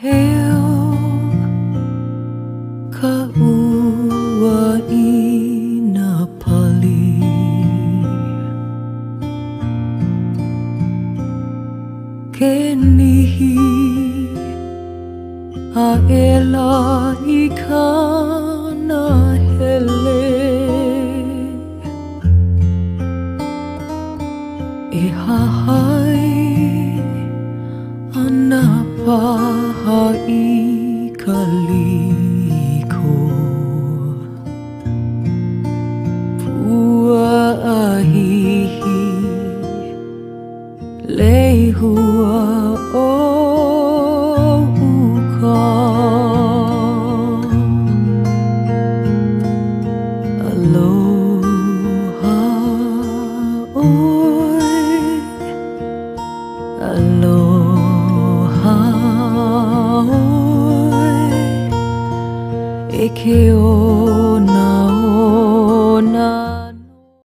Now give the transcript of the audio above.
Heo ka ua I na pali ke nihi a ela I kana hele e hahai ana paha I kaliko pua ahihi leihua o uka aloha oi aloha oi e ke ona